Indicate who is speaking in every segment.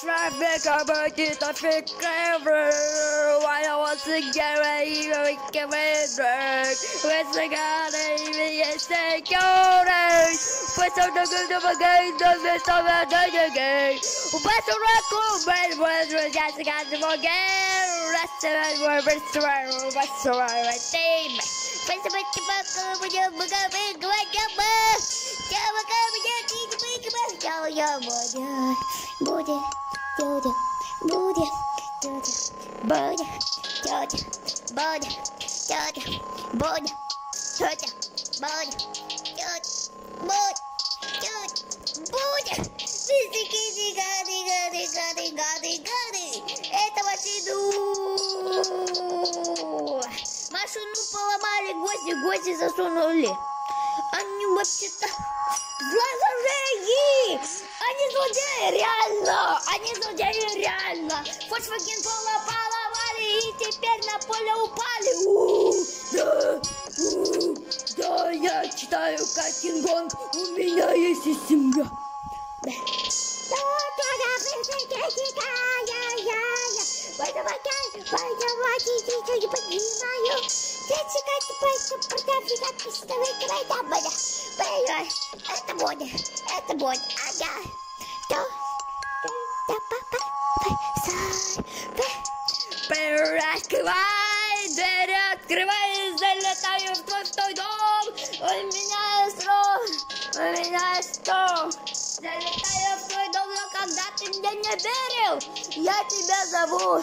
Speaker 1: traffic, I'm a traffic ever. Why I want to get ready to get ready. Where's the guy that even gets the golden? What's on the good of a game? Doesn't stop at the game. What's the record? What's the gas? I got the more game. Restaurant, restaurant, team. What's the bucket? When you're going to это машину поломали, гвозди засунули. Они вообще-то злодеи! Они злодеи, реально! Они злодеи, реально! Volkswagen поломали и теперь на поле упали! Да, я читаю Каттингонг, у меня есть и семья. Это будет, Открывай дверь, открывай, залетаю в твой дом. У меня есть стол. Залетаю в твой дом, но когда ты мне не верил, я тебя зову.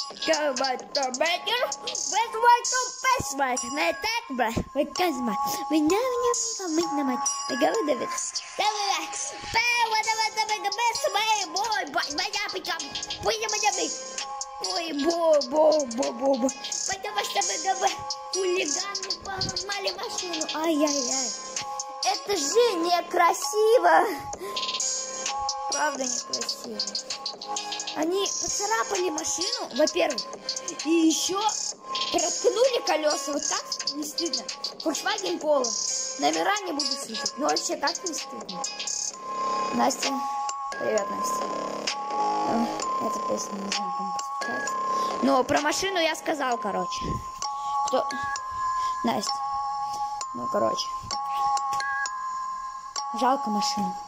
Speaker 1: Ой, бо-бо-бо-бо-бо. Потому что вы хулиганы поломали машину. Ай-яй-яй. Это же некрасиво. Правда некрасиво. Они поцарапали машину, во-первых, и еще проткнули колеса. Вот так не стыдно. Volkswagen Polo. Номера не буду слышать. Но вообще так не стыдно. Настя. Привет, Настя. Эта песня не знаю, кому посвящается. Но про машину я сказал, короче. Кто? Настя. Ну, короче. Жалко машину.